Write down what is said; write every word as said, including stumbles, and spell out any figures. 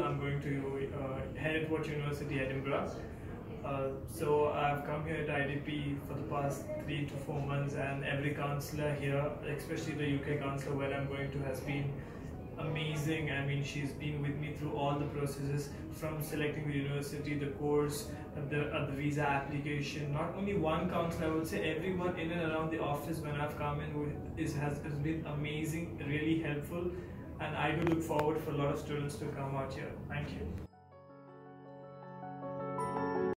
I'm going to uh, Hereford University, Edinburgh. Uh, so I've come here at I D P for the past three to four months, and every counselor here, especially the U K counselor where I'm going to, has been amazing. I mean, she's been with me through all the processes, from selecting the university, the course, the, uh, the visa application. Not only one counselor, I would say everyone in and around the office when I've come in is, has, has been amazing, really helpful, and I do look forward for a lot of students to come out here. Thank you.